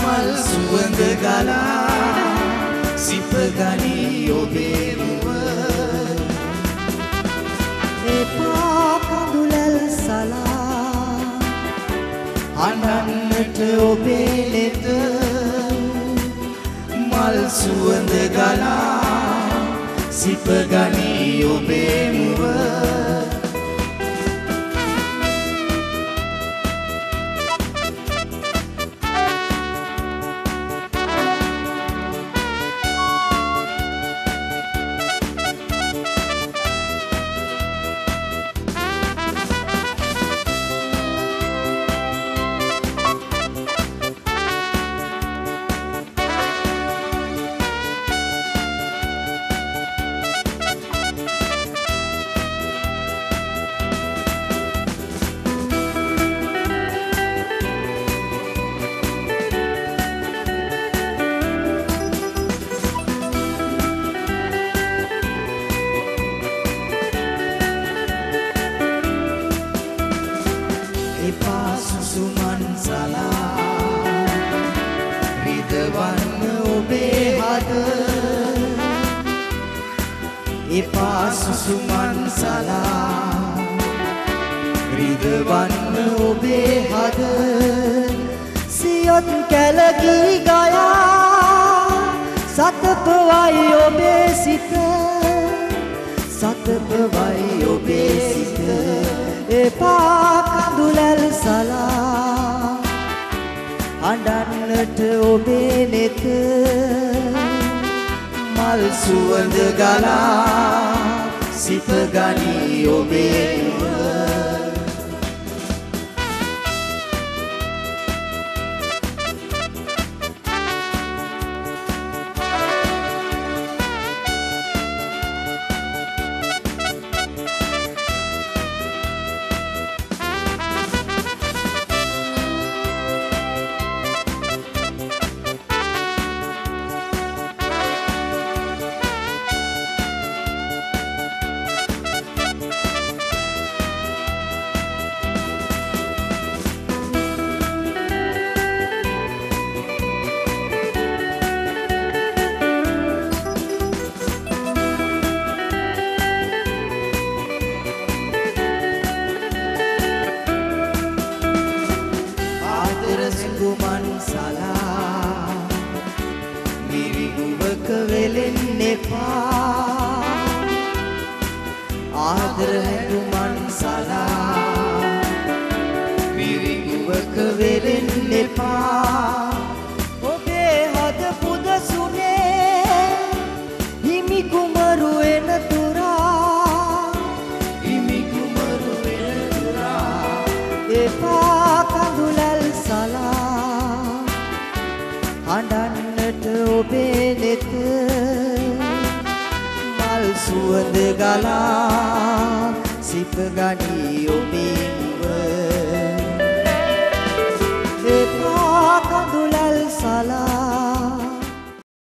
මල් සුවඳ ගලා සිප ගනී ඔබේ මුව එපා කඳුලැල් සලා අනන්නට ඔබේ නෙත මල් සුවඳ ගලා සිප ගනී ඔබේ මුව එපා සුසුමන් සලා රිදවන්න ඔබේ හද එපා සුසුමන් සලා රිදවන්න ඔබේ හද සියොත් කැලගී ගයා සතපවයි ඔබේ සිත සතපවයි ඔබේ සිත එපා කඳුලැල් සලා අඬන්නට ඔබේ නෙත මල් සුවඳ ගලා සිප ගනී ඔබේ මුව සිඟුමන් සලා මිරිඟුවක වෙලෙන්න එපා ආදර හැඟුමන් සලා මිරිඟුවක වෙලෙන්න එපා ඔබේ හද පුදසුනේ හිමි කුමරු එන තුරා හිමි කුමරු වෙන තුරා එපා කඳුලැල් සලා අඬන්නට ඔබේ නෙත මල් සුවඳ ගලා සිප ගනී ඔබේ